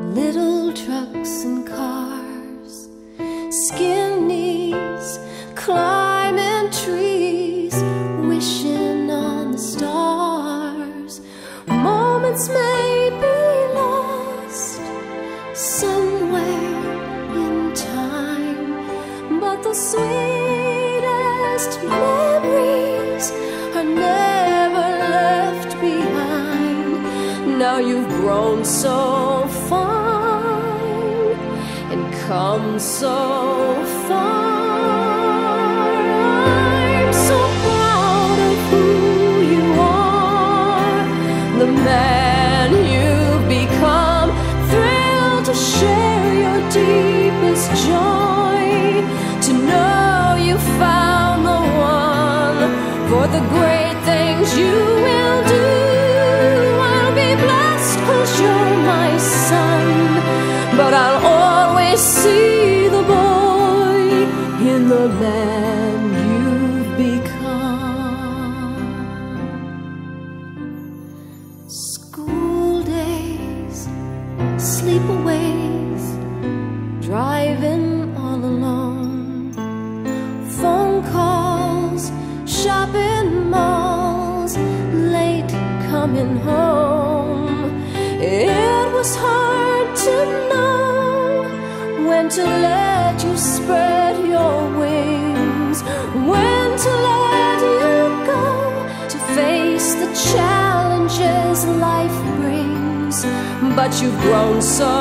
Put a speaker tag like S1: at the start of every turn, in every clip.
S1: Little trucks and cars, skinnies climbing trees, wishing on the stars. Moments may be lost somewhere in time, but the sweetest memories are never left behind. Now you've grown so fine and come so far. I'm so proud of who you are, the man you've become. Thrilled to share your deepest joy, to know you found the one for the great things you will do. I'll be blessed 'cause you're my son, but I'll always see the boy in the man you've become. School days, sleepaways, driving all alone, phone calls, shopping malls, late coming home. It was hard to know when to let you spread your wings, when to let you go, to face the challenges life brings. But you've grown so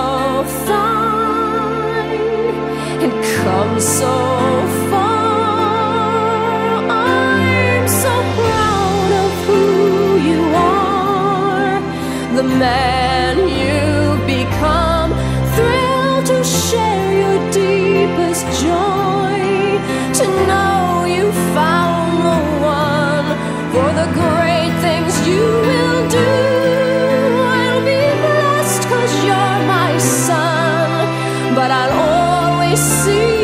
S1: fine and come so far. I'm so proud of who you are, the man you've become. Thrilled to share your deepest joy, to know you found the one for the great things you will do. I'll be blessed 'cause you're my son, but I'll always see